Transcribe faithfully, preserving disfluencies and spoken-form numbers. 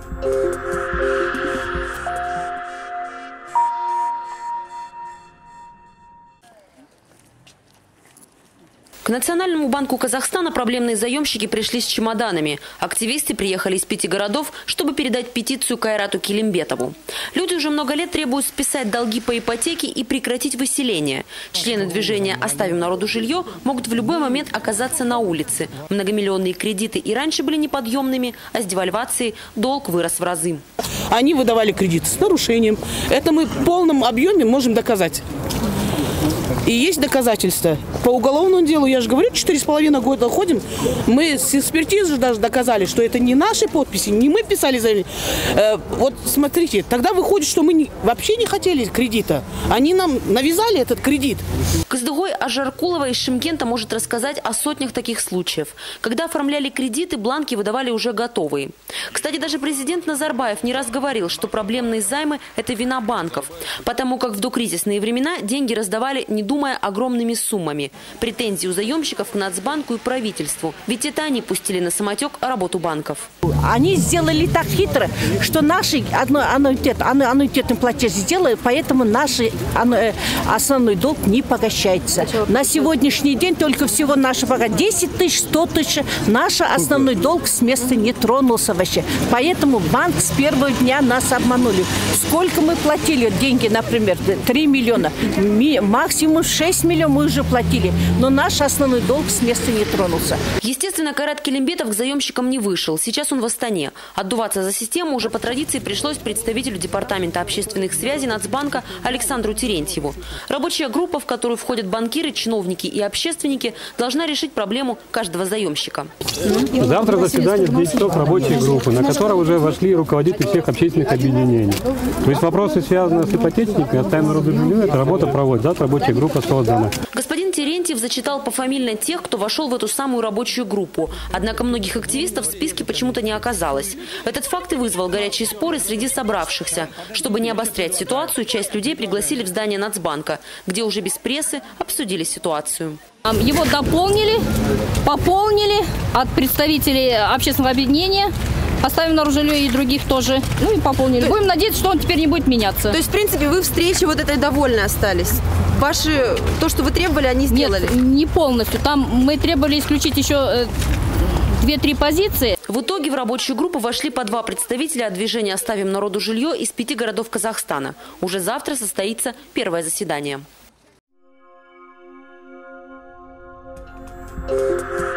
К Национальному банку Казахстана проблемные заемщики пришли с чемоданами. Активисты приехали из пяти городов, чтобы передать петицию Кайрату Келимбетову. Люди уже много лет требуют списать долги по ипотеке и прекратить выселение. Члены движения «Оставим народу жилье» могут в любой момент оказаться на улице. Многомиллионные кредиты и раньше были неподъемными, а с девальвацией долг вырос в разы. Они выдавали кредиты с нарушением. Это мы в полном объеме можем доказать. И есть доказательства. По уголовному делу, я же говорю, четыре с половиной года ходим. Мы с экспертизой даже доказали, что это не наши подписи, не мы писали заявление. Э, вот смотрите, тогда выходит, что мы не, вообще не хотели кредита. Они нам навязали этот кредит. Кыздыгой Ажаркулова из Шымкента может рассказать о сотнях таких случаев. Когда оформляли кредиты, бланки выдавали уже готовые. Кстати, даже президент Назарбаев не раз говорил, что проблемные займы – это вина банков. Потому как в докризисные времена деньги раздавали, не думая огромными суммами. Претензии у заемщиков к Нацбанку и правительству. Ведь это они пустили на самотек работу банков. Они сделали так хитро, что наши аннуитет, аннуитетный платеж сделали, поэтому наш основной долг не погашается. На сегодняшний день только всего наши пока десять тысяч, сто тысяч. Наш основной долг с места не тронулся вообще. Поэтому банк с первого дня нас обманули. Сколько мы платили деньги, например, три миллиона, максимум шесть миллионов мы уже платили. Но наш основной долг с места не тронулся. Естественно, Кайрат Келимбетов к заемщикам не вышел. Сейчас он в Астане. Отдуваться за систему уже по традиции пришлось представителю Департамента общественных связей Нацбанка Александру Терентьеву. Рабочая группа, в которую входят банкиры, чиновники и общественники, должна решить проблему каждого заемщика. Завтра заседание в десять часов рабочей группы, на которой уже вошли руководители всех общественных объединений. То есть вопросы, связанные с ипотечникой, «Оставим народу жилье», эта работа проводит. Завтра рабочая группа создана. Господин Терентьев зачитал пофамильно тех, кто вошел в эту самую рабочую группу. Однако многих активистов в списке почему-то не оказалось. Этот факт и вызвал горячие споры среди собравшихся. Чтобы не обострять ситуацию, часть людей пригласили в здание Нацбанка, где уже без прессы обсудили ситуацию. Его дополнили, пополнили от представителей общественного объединения. Оставим народу жилье и других тоже. Ну и пополнили. Будем надеяться, что он теперь не будет меняться. То есть, в принципе, вы встрече вот этой довольны остались? Ваши, то, что вы требовали, они сделали? Нет, не полностью. Там мы требовали исключить еще две-три позиции. В итоге в рабочую группу вошли по два представителя от движения «Оставим народу жилье» из пяти городов Казахстана. Уже завтра состоится первое заседание. Thank you.